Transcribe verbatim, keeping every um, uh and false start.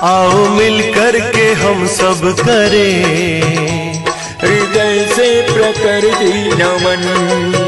आओ मिल कर के हम सब करें हृदय से प्रकृति नमन।